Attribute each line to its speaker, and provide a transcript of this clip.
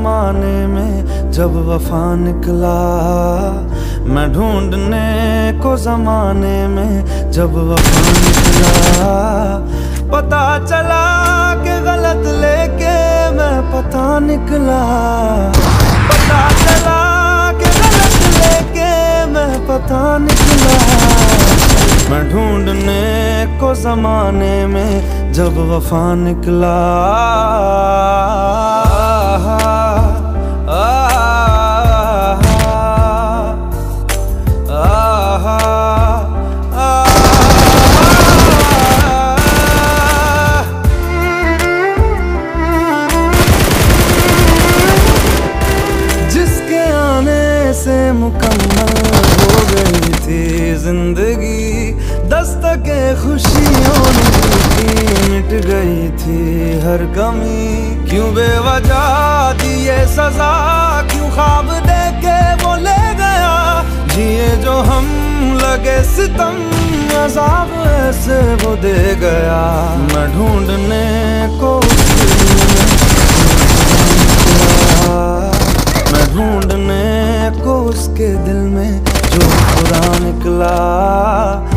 Speaker 1: जमाने में जब वफा निकला, मैं ढूंढने को जमाने में जब वफा निकला। पता चला कि गलत लेके मैं पता निकला, पता चला कि गलत लेके मैं पता निकला। मैं ढूंढने को जमाने में जब वफा निकला। जिसके आने से मुकम्मल हो गई थी जिंदगी, दस्तके खुशियों की मिट गई थी हर कमी। क्यों बेवजह दी ये सजा, क्यों ख्वाब देके वो ले गया। जिए जो हम लगे सितम, अज़ाब ऐसे वो दे गया। मैं ढूंढने को मैं ढूंढने को उसके दिल में जो खुदा निकला।